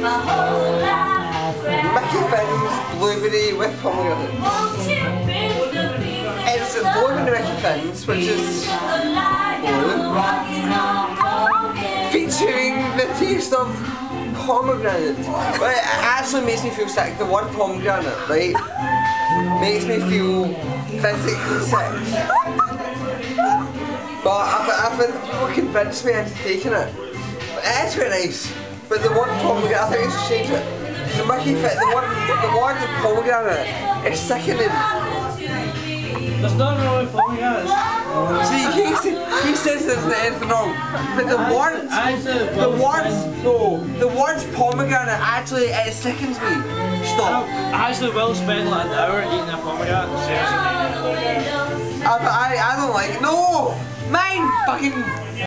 Mickey Finn's blueberry with pomegranate. It's blueberry Mickey Finn's, which is blue, featuring the taste of pomegranate. But it actually makes me feel sick. The word pomegranate, right, makes me feel physically sick. But I've been people convinced me into taking it. But it is very nice. But the word pomegranate, I think it's to change it. The Mickey Finn, the word pomegranate is sickening. There's nothing wrong with pomegranates. See, he says there's anything wrong. But the words pomegranate actually, it sickens me. Stop. I actually will spend like an hour eating a pomegranate. Seriously. I don't like it. No! Mine! Fucking